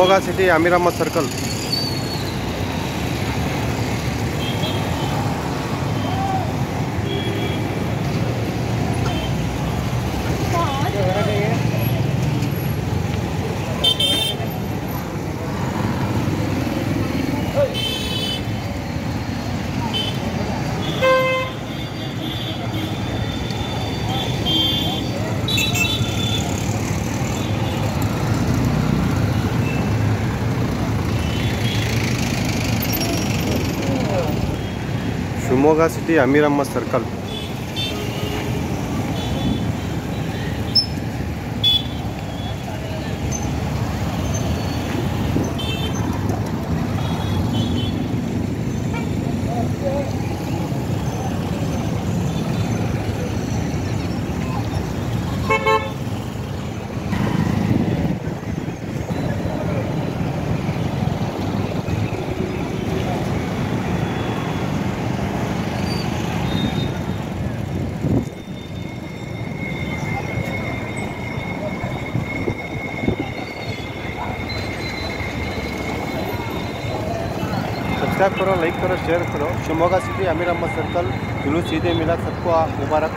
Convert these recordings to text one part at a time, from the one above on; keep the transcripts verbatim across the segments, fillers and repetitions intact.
Shimoga city Aamir Ahmed circle. Shimoga city Aamir Ahmed circle. Subscribe करो, like करो, share करो। शिमोगा सिटी आमिर अहमद सर्कल, जुलूस ईद मिलाद सबको मुबारक।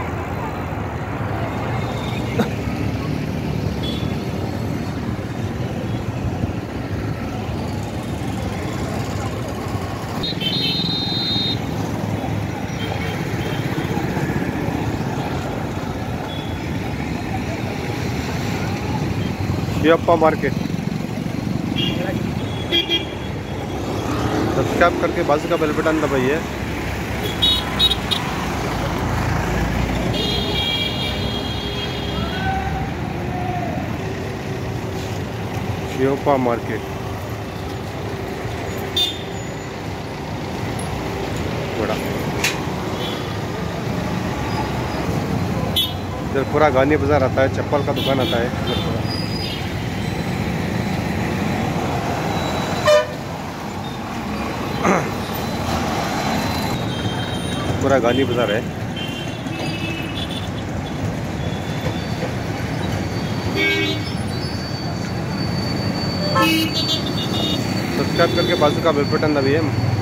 शिवप्पा मार्केट। सब्सक्राइब करके बाजू का बेल बटन दबाइए। शिवप्पा मार्केट बड़ा, इधर पूरा गांधी बाजार आता है, चप्पल का दुकान आता है इधर पूरा। पूरा गांधी बाजार है। सब्सक्राइब करके बाजू का बेल बटन दबाइए।